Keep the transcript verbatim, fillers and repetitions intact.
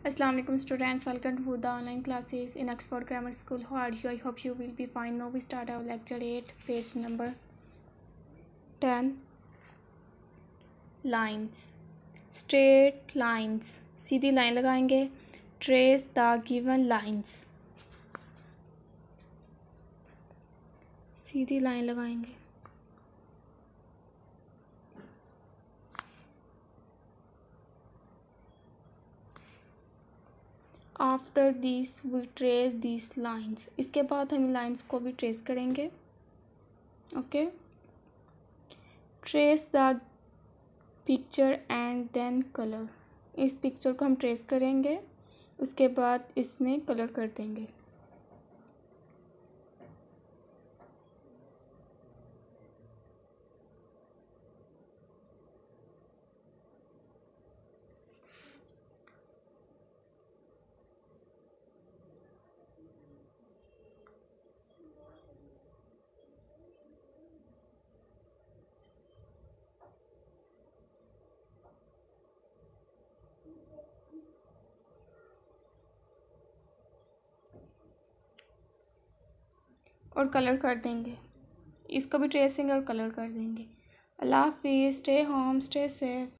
Assalamu alaikum students, welcome to the online classes in Oxford Grammar School. How are you? I hope you will be fine. Now we start our lecture eight, page number ten. Lines. Straight lines. सीधी line लगाएंगे. Trace the given lines. सीधी line लगाएंगे. After this we trace this lines. इसके बाद हम lines को भी trace करेंगे. Okay. Trace the picture and then colour. इस पिक्चर को हम ट्रेस करेंगे, उसके बाद इसमें कलर कर देंगे. और कलर कर देंगे. इसको भी ट्रेसिंग और कलर कर देंगे. अल्लाह हाफिज़. Stay home, stay safe.